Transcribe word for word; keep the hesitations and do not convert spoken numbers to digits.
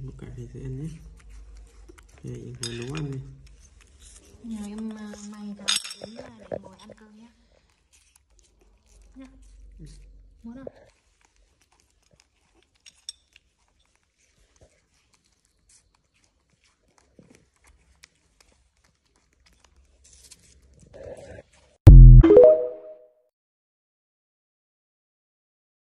một cái thì sẽ ăn nhé. Vậy ngồi nấu ăn đi. Nhờ em may cho đến để ngồi ăn cơm nhé. Nhá. Muốn không?